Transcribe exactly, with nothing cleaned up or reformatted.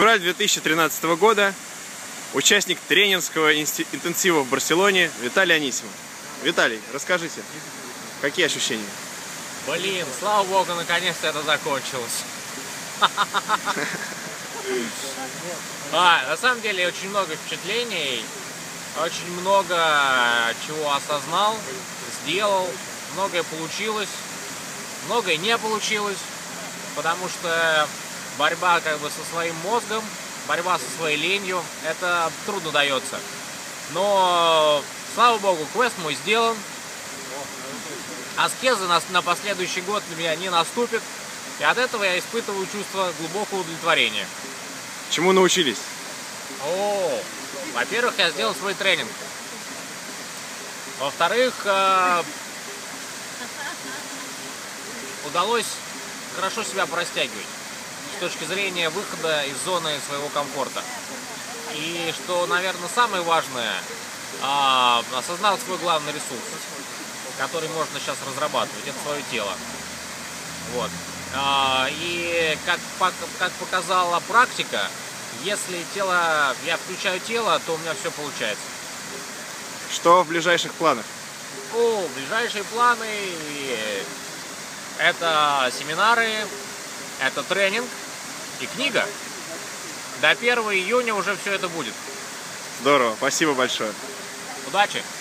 Февраль две тысячи тринадцатого года. Участник тренерского интенсива в Барселоне Виталий Анисимов. Виталий, расскажите, какие ощущения? Блин, слава богу, наконец-то это закончилось. А, на самом деле очень много впечатлений, очень много чего осознал, сделал, многое получилось, многое не получилось, потому что борьба как бы со своим мозгом, борьба со своей ленью, это трудно дается. Но, слава богу, квест мой сделан. Аскеза на, на последующий год для меня не наступит. И от этого я испытываю чувство глубокого удовлетворения. Чему научились? О, во-первых, я сделал свой тренинг. Во-вторых, э, удалось хорошо себя простягивать с точки зрения выхода из зоны своего комфорта. И что, наверное, самое важное, э, осознал свой главный ресурс, который можно сейчас разрабатывать, это свое тело. Вот. И как, как показала практика, если тело, я включаю тело, то у меня все получается. Что в ближайших планах? О, ближайшие планы это семинары, это тренинг и книга. До первого июня уже все это будет. Здорово, спасибо большое. Удачи!